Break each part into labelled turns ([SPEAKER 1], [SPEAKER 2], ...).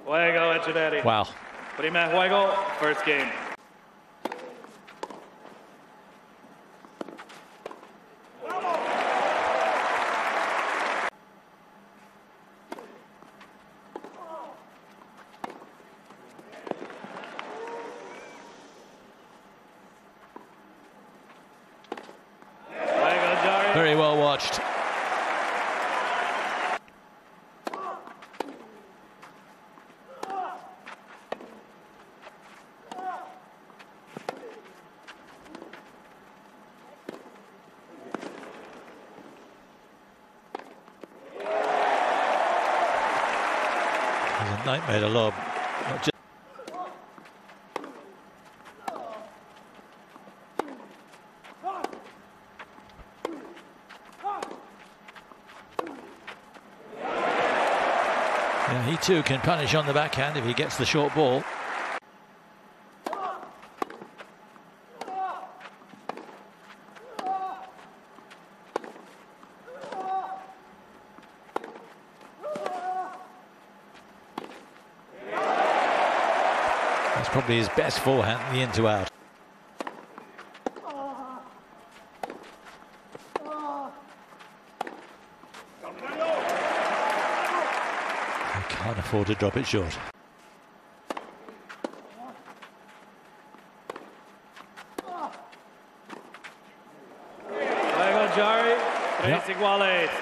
[SPEAKER 1] Juego Etcheverry.
[SPEAKER 2] Wow.
[SPEAKER 1] Primer juego, first game.
[SPEAKER 2] Very well watched. He's a nightmare to lob. Not just yeah, he too can punish on the backhand if he gets the short ball. That's probably his best forehand, the in to out. Can't afford to drop it short.
[SPEAKER 1] Nicolas Jarry, 3 iguales.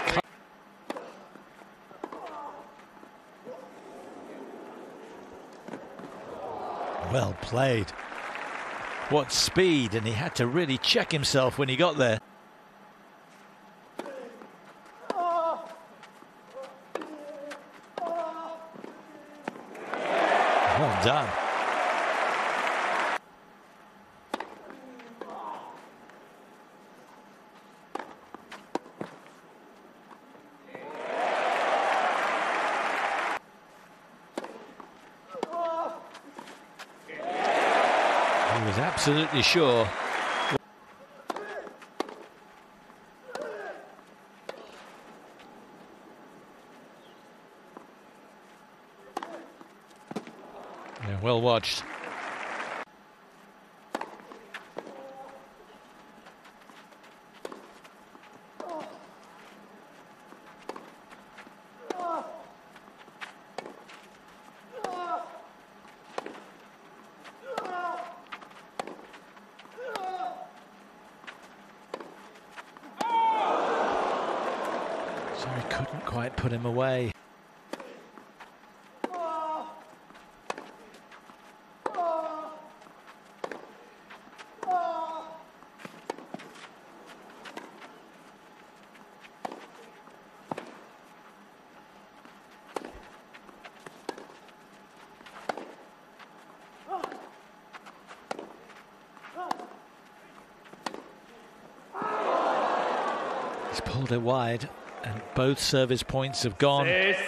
[SPEAKER 2] Well played. What speed, and he had to really check himself when he got there. Well done. He was absolutely sure. Yeah, well watched. So he couldn't quite put him away. He's pulled it wide, and both service points have gone.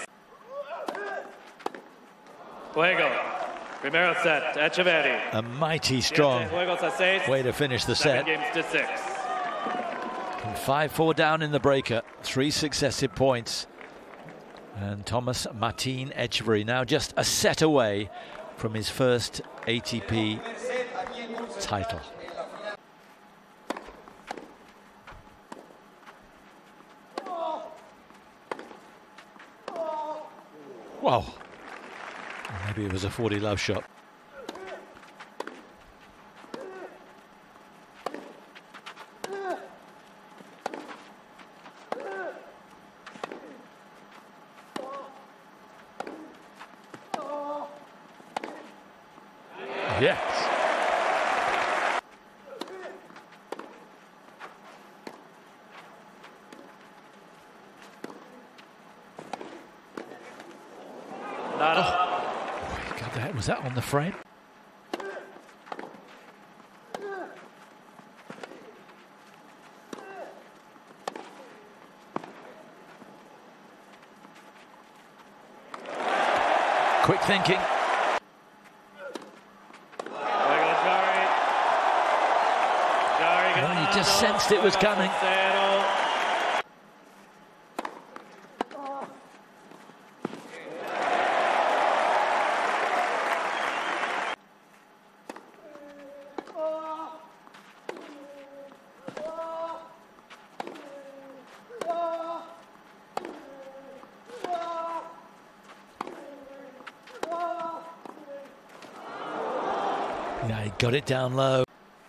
[SPEAKER 1] Juego. Primero set, Etcheverry.
[SPEAKER 2] A mighty strong way to finish the set.
[SPEAKER 1] Games to 6.
[SPEAKER 2] From 5-4 down in the breaker, 3 successive points. And Tomas Etcheverry now just a set away from his first ATP title. Wow. Maybe it was a 40 love shot. Yes. Oh, God, that was that on the frame? Quick thinking. Well, you just sensed it was coming. Yeah, he got it down low.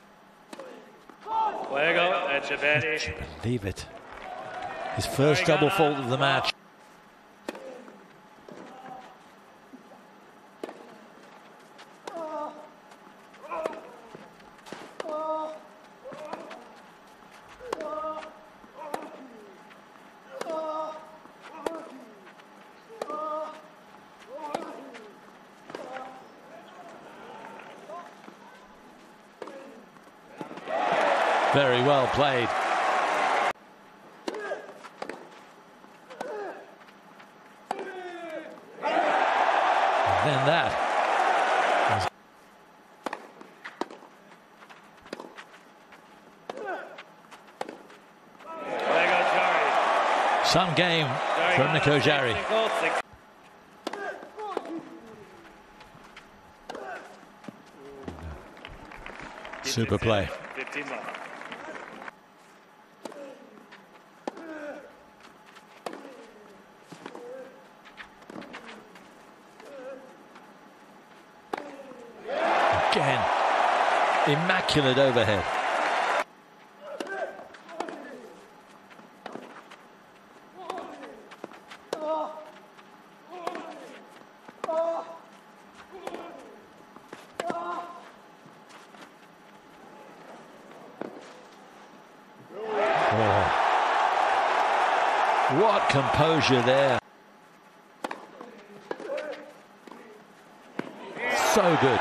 [SPEAKER 1] Juego, Etcheverry.
[SPEAKER 2] Can you believe it? His first double fault of the match. Very well played. And then that. Some game from Nicolas Jarry. Super play.
[SPEAKER 1] 15 left.
[SPEAKER 2] Again, immaculate overhead. Oh. What composure there. So good.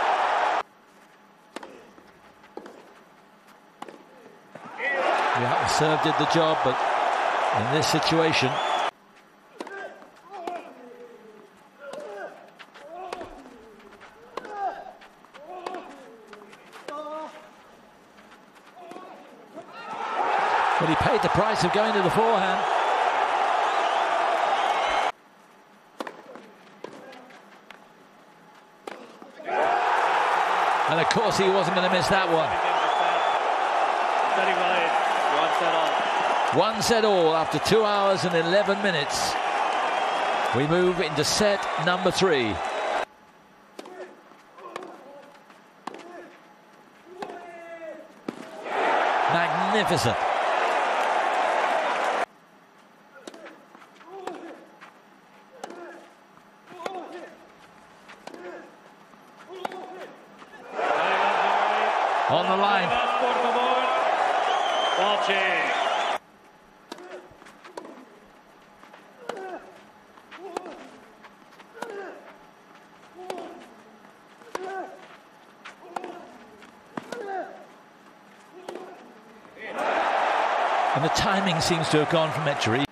[SPEAKER 2] Yeah, the serve did the job, but in this situation, but he paid the price of going to the forehand. And of course he wasn't going to miss that one. 1 set all after 2 hours and 11 minutes. We move into set number 3. Magnificent. On the line.
[SPEAKER 1] Ball change.
[SPEAKER 2] And the timing seems to have gone from Etcheverry.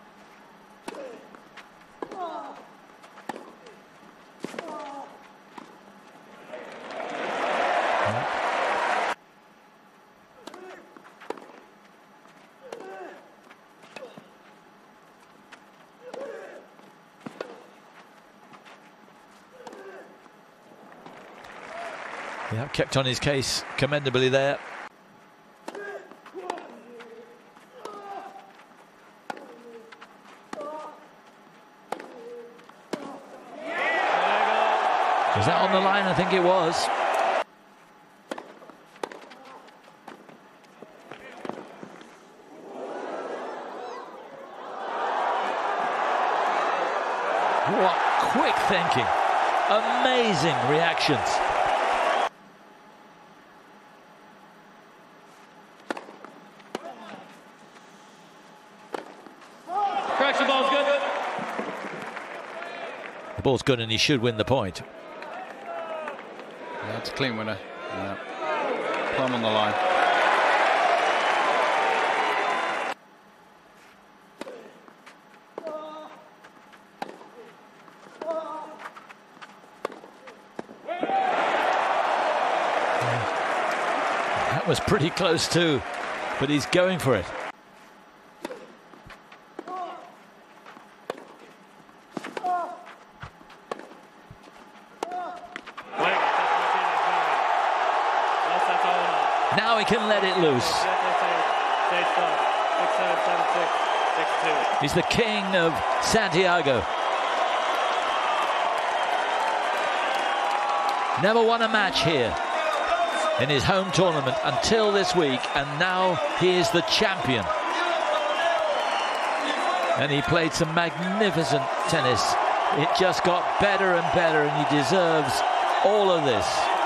[SPEAKER 2] Yeah, kept on his case commendably there. Was that on the line? I think it was. What quick thinking. Amazing reactions.
[SPEAKER 1] Correction, ball's good.
[SPEAKER 2] The ball's good and he should win the point.
[SPEAKER 3] Yeah, it's a clean winner. Yeah. Plum on the line.
[SPEAKER 2] That was pretty close too, but he's going for it. Now he can let it loose. He's the king of Santiago. Never won a match here. in his home tournament until this week, and now he is the champion. And he played some magnificent tennis. It just got better and better, and he deserves all of this.